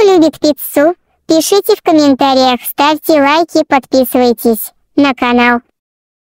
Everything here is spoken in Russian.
любит пиццу? Пишите в комментариях, ставьте лайки, подписывайтесь на канал.